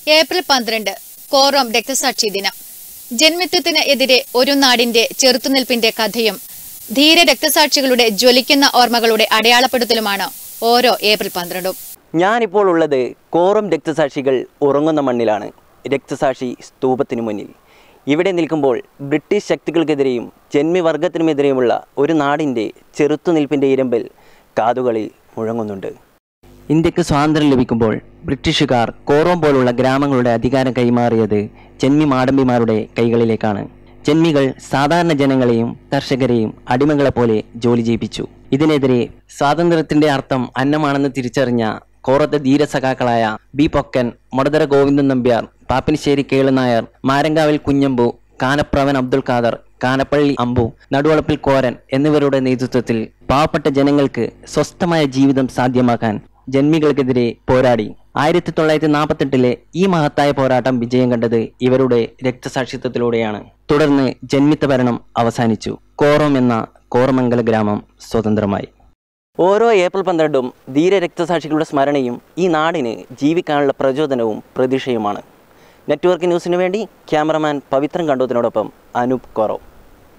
April 12 Korom രക്തസാക്ഷി ദിനം. ജന്മിത്വത്തിന് എതിരെ ഒരു നാടിന്റെ ചെറുത്തുനിൽപ്പിന്റെ കഥയും ധീര രക്തസാക്ഷികളുടെ ജ്വലിക്കുന്ന ഓർമ്മകളുടെ അടയാളപ്പെടുത്തലുമാണ് ഓരോ ഏപ്രിൽ 12. ഞാനിപ്പോൾ ഉള്ളത് കോറോം രക്തസാക്ഷികൾ ഉറങ്ങുന്ന മണ്ണിലാണ്. രക്തസാക്ഷി സ്തൂപത്തിന് മുന്നിൽ ഇവിടെ നിൽക്കുമ്പോൾ ബ്രിട്ടീഷ് ശക്തികൾക്കെതിരെയും ജന്മിവർഗത്തിനുമെതിരെയുമുള്ള ഒരു നാടിൻ്റെ ചെറുത്തുനിൽപ്പിൻ്റെ ഇരമ്പൽ കാതുകളിൽ മുഴങ്ങുന്നുണ്ട്. ഇന്ത്യക്ക് സ്വാതന്ത്ര്യം ലഭിക്കുമ്പോൾ ബ്രിട്ടീഷുകാർ കോറോം പോലുള്ള ഗ്രാമങ്ങളുടെ അധികാരം കൈമാറിയത് ജന്മി മാടമ്പിമാരുടെ കൈകളിലേക്കാണ്. ജന്മികൾ സാധാരണ ജനങ്ങളെയും കർഷകരെയും അടിമകളെപ്പോലെ ജോലി ചെയ്യിപ്പിച്ചു. ഇതിനെതിരെ സ്വാതന്ത്ര്യത്തിന്റെ അർത്ഥം അന്നമാണെന്ന് തിരിച്ചറിഞ്ഞ കോറത്തെ ധീരസഖാക്കളായ ബി പൊക്കൻ, മൊടതര ഗോവിന്ദൻ നമ്പ്യാർ, പാപ്പിനിശ്ശേരി കേളുനായർ, മാരങ്കാവിൽ കുഞ്ഞമ്പു, കാനപ്രവൻ അബ്ദുൽ ഖാദർ, കാനപ്പള്ളി അമ്പു, നടുവളപ്പിൽ കോരൻ എന്നിവരുടെ നേതൃത്വത്തിൽ പാവപ്പെട്ട ജനങ്ങൾക്ക് സ്വസ്ഥമായ ജീവിതം സാധ്യമാക്കാൻ ജന്മികൾക്കെതിരെ പോരാടി. 1948 ഈ മഹത്തായ പോരാട്ടം വിജയം കണ്ടത് ഇവരുടെ രക്തസാക്ഷിത്വത്തിലൂടെയാണ്. തുടർന്ന് ജന്മിത്ത ഭരണം അവസാനിച്ചു. കോറോം എന്ന കോറമംഗല ഗ്രാമം സ്വതന്ത്രമായി. ഓരോ ഏപ്രിൽ 12 ധീര രക്തസാക്ഷികളുടെ സ്മരണയും ഈ നാടിന് ജീവിക്കാനുള്ള പ്രചോദനവും പ്രതീക്ഷയുമാണ്. നെറ്റ്വർക്ക് ന്യൂസിനു വേണ്ടി ക്യാമറമാൻ പവിത്രൻ കണ്ടോത്തിനോടൊപ്പം അനൂപ് കോറോം.